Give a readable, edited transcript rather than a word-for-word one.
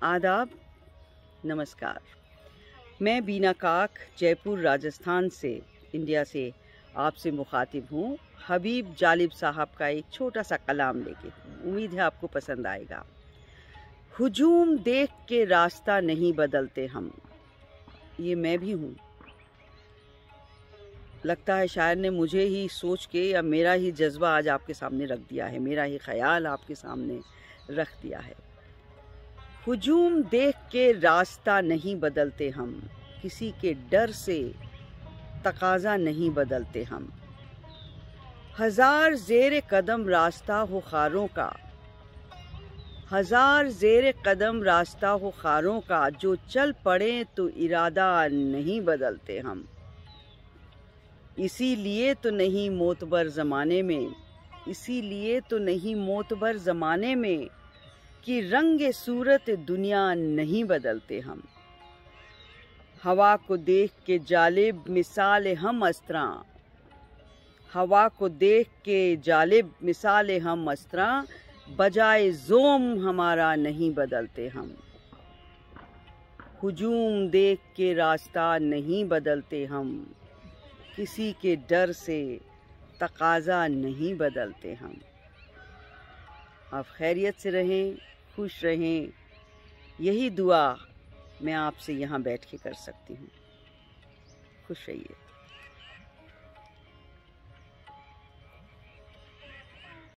आदाब, नमस्कार। मैं बीना काक जयपुर राजस्थान से, इंडिया से आपसे मुखातिब हूँ। हबीब जालिब साहब का एक छोटा सा कलाम लेके, उम्मीद है आपको पसंद आएगा। हुजूम देख के रास्ता नहीं बदलते हम, ये मैं भी हूँ। लगता है शायर ने मुझे ही सोच के या मेरा ही जज्बा आज आपके सामने रख दिया है, मेरा ही ख्याल आपके सामने रख दिया है। हुजूम देख के रास्ता नहीं बदलते हम, किसी के डर से तकाजा नहीं बदलते हम। हजार ज़ेर कदम रास्ता हो खारों का, हजार ज़ेर कदम रास्ता हो खारों का, जो चल पड़े तो इरादा नहीं बदलते हम। इसीलिए तो नहीं मोतबर ज़माने में, इसीलिए तो नहीं मोतबर ज़माने में, कि रंग सूरत दुनिया नहीं बदलते हम। हवा को देख के जालिब मिसाल हम अस्त्रा, हवा को देख के जालिब मिसाल हम अस्त्रा, बजाए जोम हमारा नहीं बदलते हम। हुजूम देख के रास्ता नहीं बदलते हम, किसी के डर से तकाजा नहीं बदलते हम। आप खैरियत से रहें, खुश रहें, यही दुआ मैं आपसे यहाँ बैठ के कर सकती हूँ। खुश रहिए।